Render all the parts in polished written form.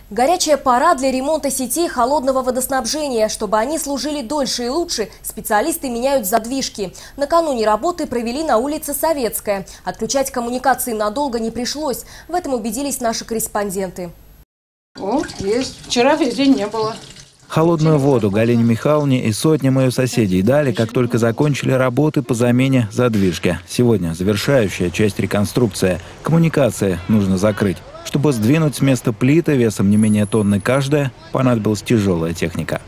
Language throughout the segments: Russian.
Горячая пора для ремонта сетей холодного водоснабжения. Чтобы они служили дольше и лучше, специалисты меняют задвижки. Накануне работы провели на улице Советская. Отключать коммуникации надолго не пришлось. В этом убедились наши корреспонденты. О, есть. Вчера весь день не было. Холодную воду Галине Михайловне и сотням ее соседей дали, как только закончили работы по замене задвижки. Сегодня завершающая часть реконструкции. Коммуникации нужно закрыть. Чтобы сдвинуть с места плиты весом не менее тонны каждая, понадобилась тяжелая техника.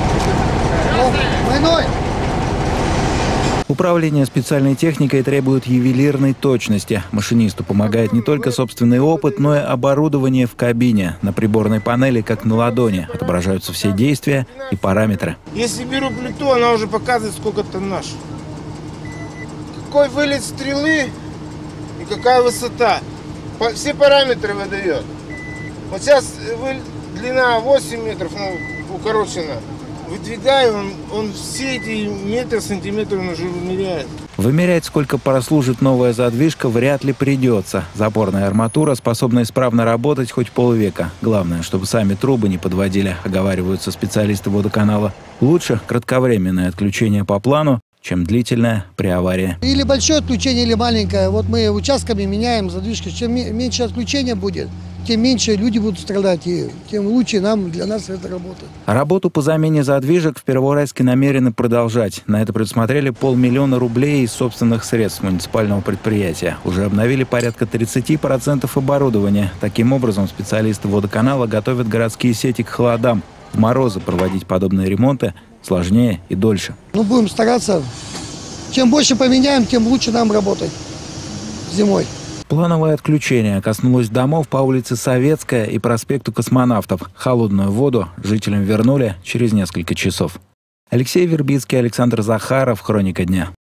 Управление специальной техникой требует ювелирной точности. Машинисту помогает не только собственный опыт, но и оборудование в кабине. На приборной панели, как на ладони, отображаются все действия и параметры. Если беру плиту, она уже показывает, сколько тоннаж. Какой вылет стрелы и какая высота. Все параметры выдает. Вот сейчас длина 8 метров, укорочена. Выдвигаю, он все эти метры, сантиметры он уже вымеряет. Вымерять, сколько прослужит новая задвижка, вряд ли придется. Запорная арматура способна исправно работать хоть полвека. Главное, чтобы сами трубы не подводили, оговариваются специалисты водоканала. Лучше кратковременное отключение по плану, чем длительное при аварии. Или большое отключение, или маленькое. Вот мы участками меняем задвижки. Чем меньше отключения будет, тем меньше люди будут страдать, и тем лучше для нас эта работа. Работу по замене задвижек в Первоуральске намерены продолжать. На это предусмотрели 500 000 рублей из собственных средств муниципального предприятия. Уже обновили порядка 30% оборудования. Таким образом, специалисты водоканала готовят городские сети к холодам. В морозы проводить подобные ремонты сложнее и дольше. Будем стараться. Чем больше поменяем, тем лучше нам работать зимой. Плановое отключение коснулось домов по улице Советская и проспекту Космонавтов. Холодную воду жителям вернули через несколько часов. Алексей Вербицкий, Александр Захаров. Хроника дня.